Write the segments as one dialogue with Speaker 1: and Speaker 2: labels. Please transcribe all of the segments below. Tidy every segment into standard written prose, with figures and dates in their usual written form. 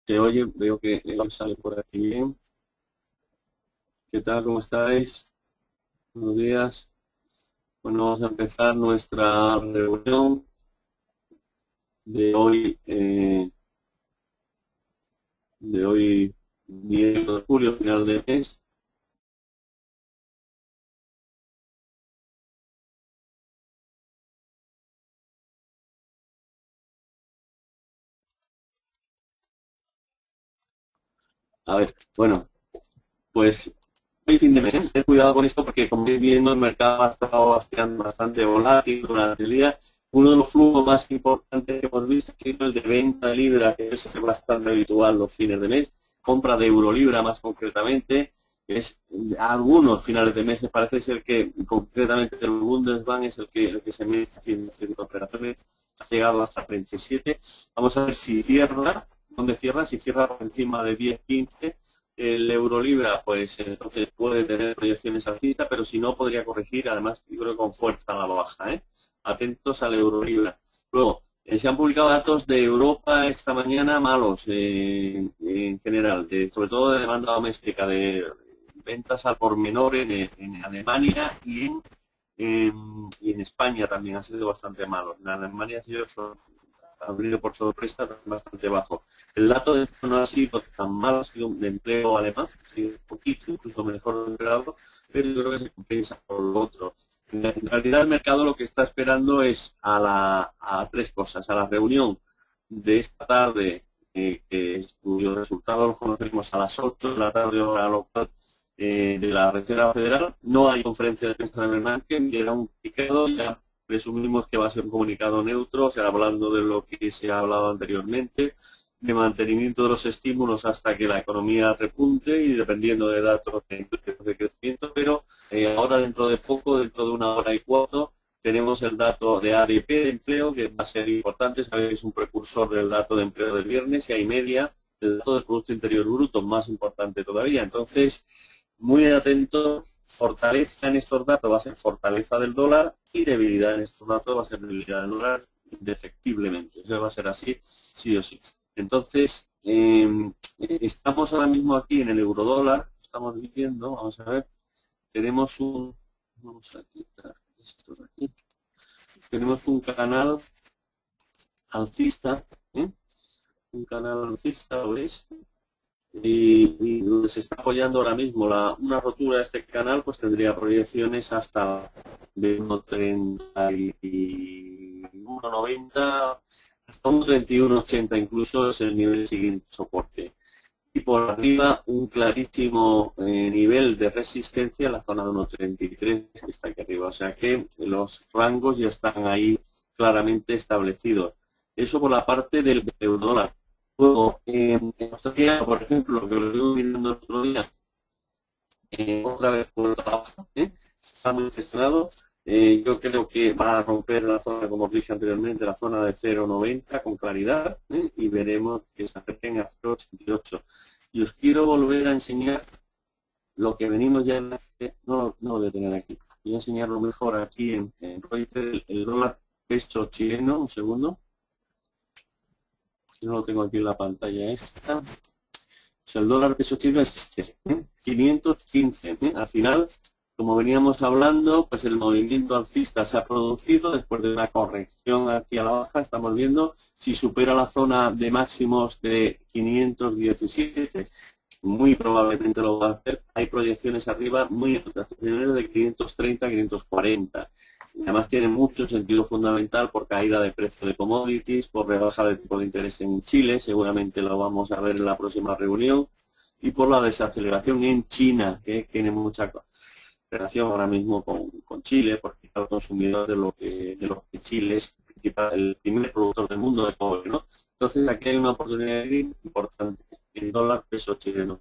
Speaker 1: Se oye, veo que sale por aquí bien. ¿Qué tal? ¿Cómo estáis? Buenos días. Bueno, vamos a empezar nuestra reunión de hoy, 10 de julio, final de mes. A ver, bueno, pues hoy fin de mes, ¿eh? Ten cuidado con esto porque como vais viendo el mercado ha estado bastante volátil durante el día. Uno de los flujos más importantes que hemos visto ha sido el de venta de libra, que es bastante habitual los fines de mes, compra de euro libra más concretamente. Es algunos finales de mes parece ser que concretamente el Bundesbank es el que se mete haciendo operaciones, ha llegado hasta 37. Vamos a ver si cierra, dónde cierra, si cierra por encima de 10-15 el euro libra, pues entonces puede tener proyecciones alcistas, pero si no podría corregir, además yo creo que con fuerza a la baja, ¿eh? Atentos al euro libra. Luego, se han publicado datos de Europa esta mañana malos en general, sobre todo de demanda doméstica, de ventas al por menor en Alemania y en España también han sido bastante malos. En Alemania ha sido abrido por sorpresa bastante bajo. El dato de no ha sido tan mal, ha sido un empleo alemán, ha sido un poquito, incluso mejor de lo esperado, pero yo creo que se compensa por lo otro. En realidad el mercado lo que está esperando es a tres cosas, a la reunión de esta tarde, cuyos resultados los conoceremos a las 8 de la tarde hora local de la Reserva Federal. No hay conferencia de prensa de Bernanke, ni era un picado, ya presumimos que va a ser un comunicado neutro, o sea, hablando de lo que se ha hablado anteriormente, de mantenimiento de los estímulos hasta que la economía repunte y dependiendo de datos de crecimiento, pero ahora dentro de poco, dentro de una hora y cuarto, tenemos el dato de ADP de empleo, que va a ser importante, sabéis que es un precursor del dato de empleo del viernes, y hay media, el dato del Producto Interior Bruto, más importante todavía. Entonces, muy atento, fortaleza en estos datos va a ser fortaleza del dólar y debilidad en estos datos va a ser debilidad del dólar indefectiblemente. Eso va a ser así, sí o sí. Entonces, estamos ahora mismo aquí en el eurodólar, estamos viendo, vamos a ver, tenemos vamos a quitar esto de aquí, tenemos un canal alcista, ¿eh? Un canal alcista, ¿lo veis? Y donde se está apoyando ahora mismo una rotura de este canal, pues tendría proyecciones hasta de 1,3190 hasta 1,3180 incluso es el nivel siguiente soporte. Y por arriba un clarísimo nivel de resistencia en la zona de 1,33 que está aquí arriba. O sea que los rangos ya están ahí claramente establecidos. Eso por la parte del eurodólar. Luego, en Australia, por ejemplo, lo que lo estuve mirando el otro día, otra vez por la baja, está muy gestionado. Yo creo que va a romper la zona, como os dije anteriormente, la zona de 0,90 con claridad, y veremos que se acerquen a 0,88. Y os quiero volver a enseñar lo que venimos ya en no lo voy a tener aquí. Voy a enseñarlo mejor aquí en Reuters, el dólar peso chileno, un segundo. No lo tengo aquí en la pantalla esta. O sea, el dólar peso chileno es 515. Al final, como veníamos hablando, pues el movimiento alcista se ha producido después de una corrección aquí a la baja. Estamos viendo si supera la zona de máximos de 517. Muy probablemente lo va a hacer. Hay proyecciones arriba muy altas, de 530, 540. Además tiene mucho sentido fundamental por caída de precio de commodities, por rebaja de tipo de interés en Chile, seguramente lo vamos a ver en la próxima reunión, y por la desaceleración en China, que tiene mucha relación ahora mismo con Chile, porque el consumidor de lo que Chile es el primer productor del mundo de cobre, ¿no? Entonces aquí hay una oportunidad importante, el dólar peso chileno.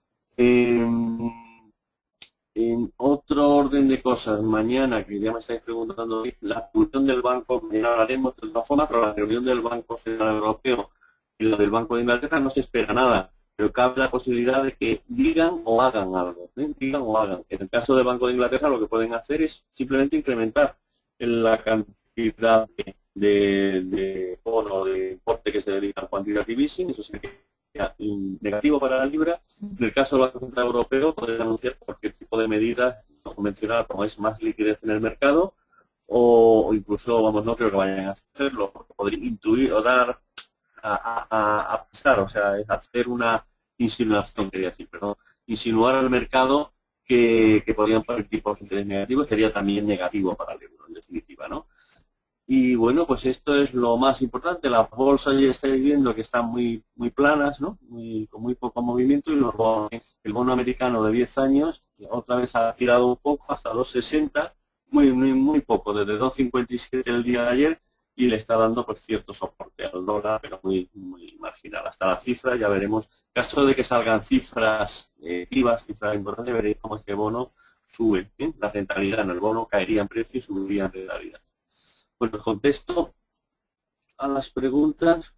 Speaker 1: En otro orden de cosas, mañana, que ya me estáis preguntando, la reunión del Banco, mañana hablaremos de todas formas, pero la reunión del Banco Central Europeo y la del Banco de Inglaterra no se espera nada, pero cabe la posibilidad de que digan o hagan algo, digan o hagan. En el caso del Banco de Inglaterra lo que pueden hacer es simplemente incrementar la cantidad de bono de importe que se dedica al quantitative easing, eso sí, negativo para la libra. En el caso del Banco Central Europeo, podría anunciar cualquier tipo de medidas no convencional, como es más liquidez en el mercado, o incluso, vamos, no creo que vayan a hacerlo, porque podría intuir o dar a pensar, o sea, es hacer una insinuación, quería decir, perdón, insinuar al mercado que podrían poner tipos de interés negativos, sería también negativo para el euro, en definitiva, ¿no? Y bueno, pues esto es lo más importante. Las bolsas ya estáis viendo que están muy planas, ¿no? Con muy poco movimiento, y los bonos, el bono americano de 10 años otra vez ha tirado un poco hasta 2,60, muy poco, desde 2,57 el día de ayer, y le está dando pues cierto soporte al dólar, pero muy marginal. Hasta la cifra ya veremos. En caso de que salgan cifras vivas, cifras importantes, veréis cómo este bono sube, ¿eh? La centralidad en el bono caería en precio y subiría en realidad. Bueno, contesto a las preguntas.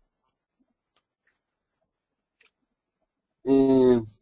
Speaker 1: Eh,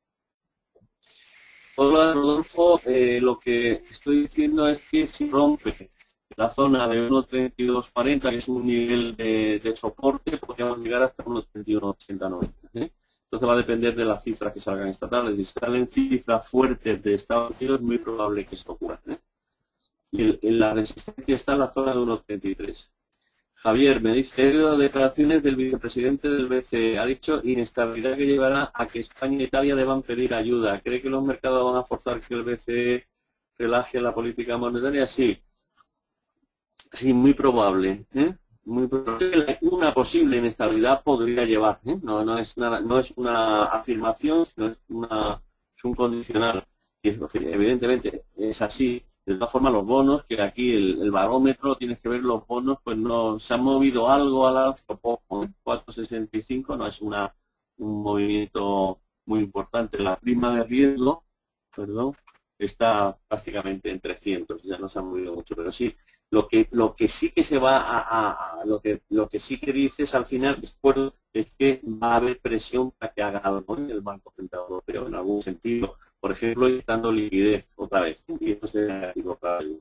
Speaker 1: Hola, Rodolfo. Lo que estoy diciendo es que si rompe la zona de 1,3240, que es un nivel de soporte, podríamos llegar hasta 1,3180-90. Entonces va a depender de las cifras que salgan esta tarde. Si salen cifras fuertes de Estados Unidos, es muy probable que esto ocurra. Y la resistencia está en la zona de 1,33. Javier, me dice, he oído declaraciones del vicepresidente del BCE. Ha dicho inestabilidad que llevará a que España e Italia deban pedir ayuda. ¿Cree que los mercados van a forzar que el BCE relaje la política monetaria? Sí, sí, muy probable. Muy probable. Una posible inestabilidad podría llevar. No es nada, no es una afirmación, sino es un condicional. Y evidentemente es así. De todas formas, los bonos, que aquí el barómetro, tienes que ver los bonos, pues no se ha movido algo al alza, poco, 4,65 no es un movimiento muy importante. La prima de riesgo, perdón, está prácticamente en 300, ya no se ha movido mucho, pero sí, lo que sí que se va lo que sí que dices al final después es que va a haber presión para que haga algo en el Banco Central Europeo, en algún sentido. Por ejemplo, dando liquidez otra vez. Y eso sería negativo para el...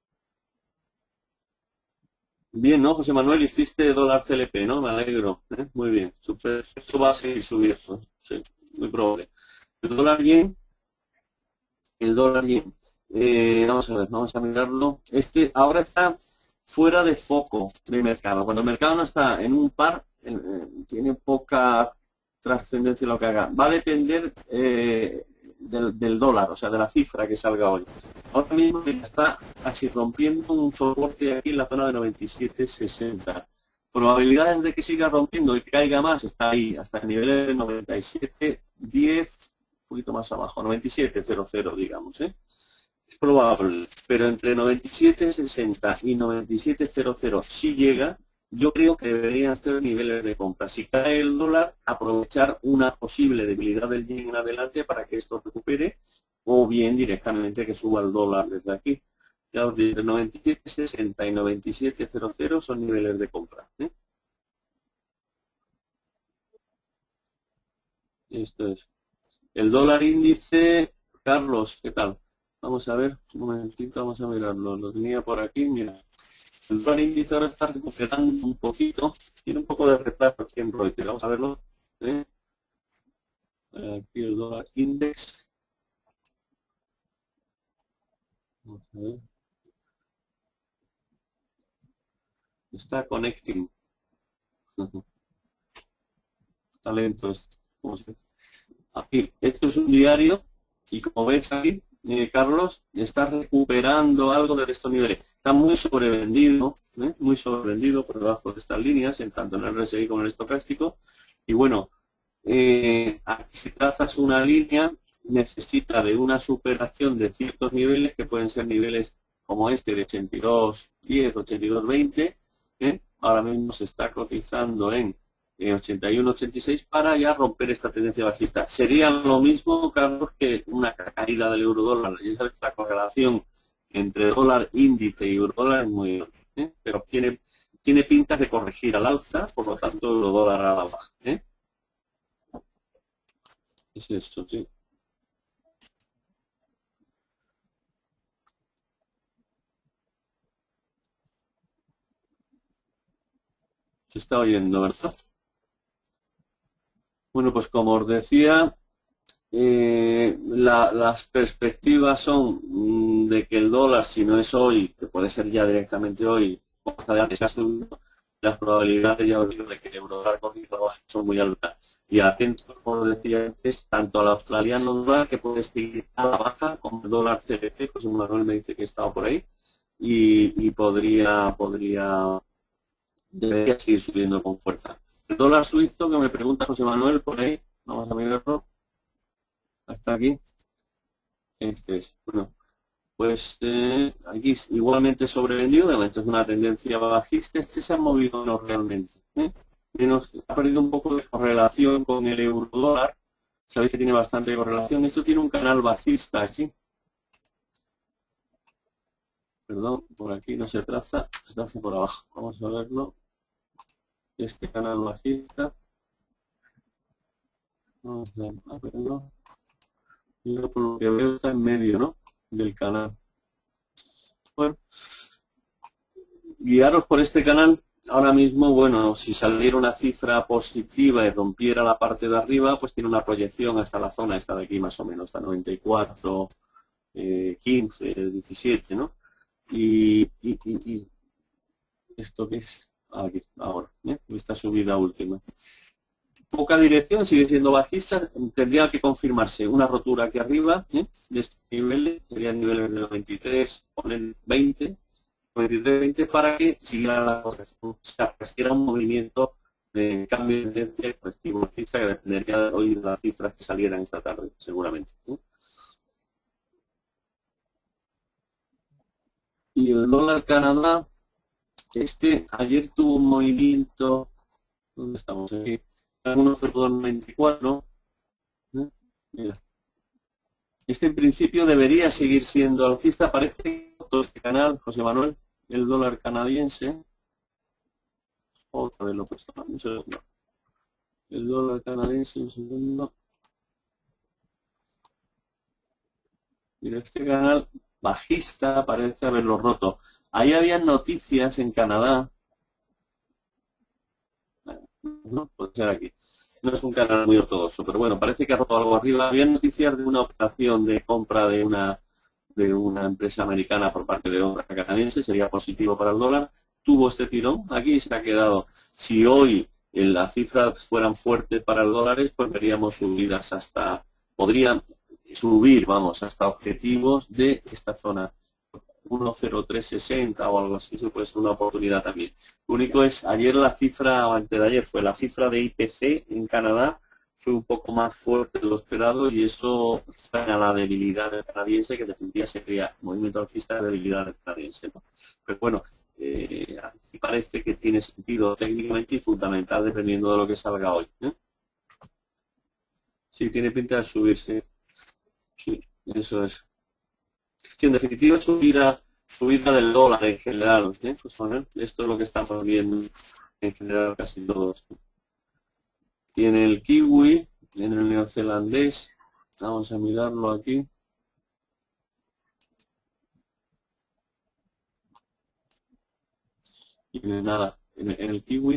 Speaker 1: Bien, ¿no, José Manuel? Hiciste dólar CLP, ¿no? Me alegro. Muy bien. Super. Eso va a seguir subiendo. Sí, muy probable. El dólar yen, el dólar yen. Vamos a ver, vamos a mirarlo. Este ahora está fuera de foco de mercado. Cuando el mercado no está en un par, tiene poca trascendencia lo que haga. Va a depender del dólar, o sea, de la cifra que salga hoy. Ahora mismo está así rompiendo un soporte aquí en la zona de 97,60. Probabilidades de que siga rompiendo y que caiga más está ahí, hasta el nivel de 97,10, un poquito más abajo, 97,00, digamos, ¿eh? Es probable, pero entre 97,60 y 97,00 si llega, yo creo que deberían ser niveles de compra. Si cae el dólar, aprovechar una posible debilidad del yen en adelante para que esto recupere, o bien directamente que suba el dólar desde aquí. Ya os diré, 97,60 y 97,00 son niveles de compra. Esto es. El dólar índice, Carlos, ¿qué tal? Vamos a ver, un momentito, vamos a mirarlo. Lo tenía por aquí, mira. El dólar índice ahora está recuperando un poquito, tiene un poco de retraso aquí en Reuters. Vamos a verlo. ¿eh? Aquí el dólar index. Vamos a ver. Está connecting. Está lento esto. Aquí, esto es un diario y como ves aquí, Carlos, está recuperando algo de estos niveles. Está muy sobrevendido por debajo de estas líneas, en tanto en el RSI como en el estocástico. Y bueno, aquí si trazas una línea, necesita de una superación de ciertos niveles, que pueden ser niveles como este de 82.10, 82.20. Ahora mismo se está cotizando en 81-86 para ya romper esta tendencia bajista. Sería lo mismo, Carlos, que una caída del euro dólar. Y esa es la correlación entre dólar índice y euro dólar es muy grande, pero tiene pintas de corregir al alza, por lo tanto euro dólar a la baja. Es esto, sí. Se está oyendo, ¿verdad? Bueno, pues como os decía, las perspectivas son de que el dólar, si no es hoy, que puede ser ya directamente hoy, más adelante se ha subido, las probabilidades, ya os digo, de que el euro dólar corrija baja son muy altas. Y atentos, como decía antes, tanto al australiano dólar, que puede seguir a la baja, como el dólar CBC, José Manuel me dice que estaba por ahí, y debería seguir subiendo con fuerza. El dólar suizo, que me pregunta José Manuel por ahí, vamos a mirarlo, hasta aquí. Este es, bueno, pues aquí igualmente sobrevendido, de momento es una tendencia bajista, este se ha movido no realmente. Ha perdido un poco de correlación con el euro dólar, sabéis que tiene bastante correlación, esto tiene un canal bajista aquí. Perdón, por aquí no se traza, se traza por abajo, vamos a verlo. Este canal bajista, vamos a verlo. Yo por lo que veo está en medio, ¿no?, del canal. Bueno, guiaros por este canal. Ahora mismo, bueno, si saliera una cifra positiva y rompiera la parte de arriba, pues tiene una proyección hasta la zona esta de aquí más o menos, hasta 94, 15, 17, ¿no? Y esto que es aquí, ahora, esta subida última. Poca dirección, sigue siendo bajista, tendría que confirmarse una rotura aquí arriba, de estos niveles, serían niveles de 93, ponen 20, 23-20 para que siguiera la corrección, o sea, que siguiera un movimiento de cambio de tendencia correctivo alcista que dependería hoy de las cifras que salieran esta tarde, seguramente. Y el dólar Canadá, ayer tuvo un movimiento, ¿dónde estamos? Aquí, en 1,0294. Mira. En principio debería seguir siendo alcista, parece todo este canal, José Manuel, el dólar canadiense. Otra vez lo he puesto, un segundo. El dólar canadiense, un segundo. Mira, este canal bajista parece haberlo roto. Ahí había noticias en Canadá. No, puede ser aquí. No es un canal muy ortodoxo, pero bueno, parece que ha roto algo arriba. Había noticias de una operación de compra de una empresa americana por parte de otra canadiense, sería positivo para el dólar. Tuvo este tirón, aquí se ha quedado. Si hoy las cifras fueran fuertes para el dólar, pues veríamos subidas podrían subir, vamos, hasta objetivos de esta zona 1,0360 o algo así, eso puede ser una oportunidad también. Lo único es, ayer la cifra, o antes de ayer, fue la cifra de IPC en Canadá, fue un poco más fuerte de lo esperado y eso fue a la debilidad del canadiense, que definitivamente sería movimiento alcista de debilidad del canadiense, ¿no? Pero bueno, aquí parece que tiene sentido técnicamente y fundamental dependiendo de lo que salga hoy. Sí, tiene pinta de subirse. Sí, eso es. Sí, en definitiva, subida del dólar en general. Pues, bueno, esto es lo que estamos viendo en general casi todos. Y en el kiwi, en el neozelandés, vamos a mirarlo aquí. Y nada, en el kiwi.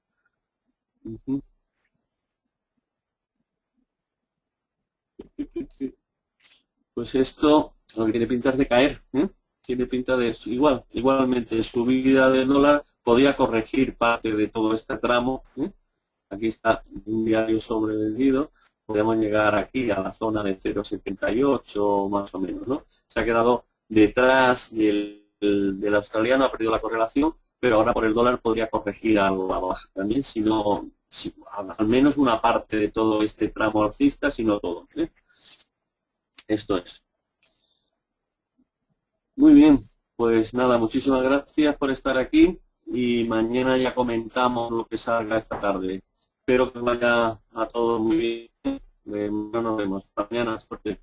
Speaker 1: Pues esto lo que tiene pinta es de caer. Tiene pinta de igualmente subida del dólar, podría corregir parte de todo este tramo. Aquí está un diario sobrevendido, podemos llegar aquí a la zona de 0,78 más o menos, ¿no? Se ha quedado detrás del australiano, ha perdido la correlación, pero ahora por el dólar podría corregir algo a baja también, si no, al menos una parte de todo este tramo alcista, si no todo. Esto es. Muy bien, pues nada, muchísimas gracias por estar aquí y mañana ya comentamos lo que salga esta tarde. Espero que vaya a todos muy bien. No nos vemos. Hasta mañana, suerte.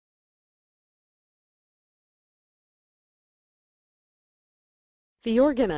Speaker 2: The organizer